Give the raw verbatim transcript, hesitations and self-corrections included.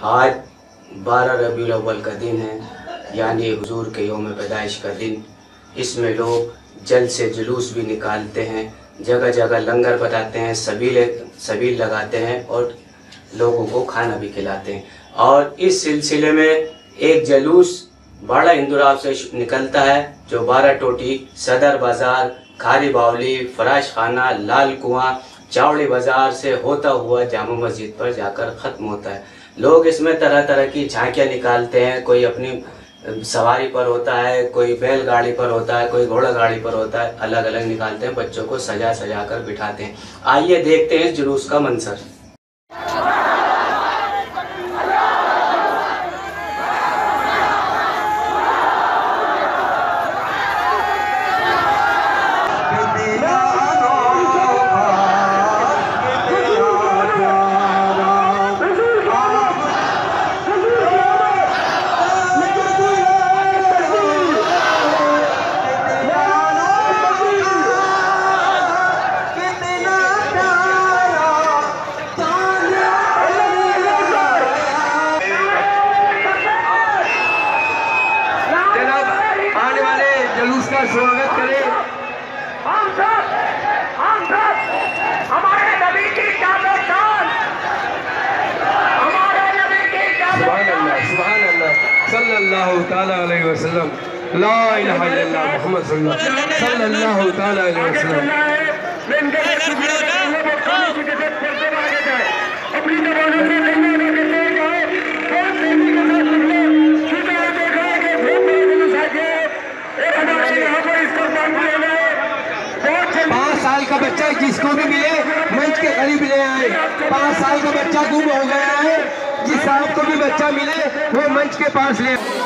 आज बारह रबीउल अव्वल का दिन है, यानी हुजूर के यौम पैदाइश का दिन। इसमें लोग जल्द से जुलूस भी निकालते हैं, जगह जगह लंगर बताते हैं, सबील सबील लगाते हैं और लोगों को खाना भी खिलाते हैं। और इस सिलसिले में एक जुलूस बड़ा इंदुराव से निकलता है जो बारह टोटी, सदर बाजार, खारी बावली, फराश खाना, लाल कुआं, चावड़ी बाजार से होता हुआ जामा मस्जिद पर जाकर ख़त्म होता है। लोग इसमें तरह तरह की झांकियाँ निकालते हैं। कोई अपनी सवारी पर होता है, कोई बैलगाड़ी पर होता है, कोई घोड़ा गाड़ी पर होता है, अलग अलग निकालते हैं। बच्चों को सजा सजा कर बिठाते हैं। आइए देखते हैं इस जुलूस का मंजर। स्वागत करें हम सब हम सब हमारे नबी की शान, हमारे नबी की सुभान अल्लाह सुभान अल्लाह सल्लल्लाहु ताला अलैहि वसल्लम, ला इलाहा इल्लल्लाह मुहम्मद सल्लल्लाहु ताला अलैहि वसल्लम। अपनी जबानों से पाँच साल का बच्चा जिसको भी मिले मंच के करीब ले आए। पाँच साल का बच्चा गुम हो गया है, जिस आपको भी बच्चा मिले वो मंच के पास ले आए।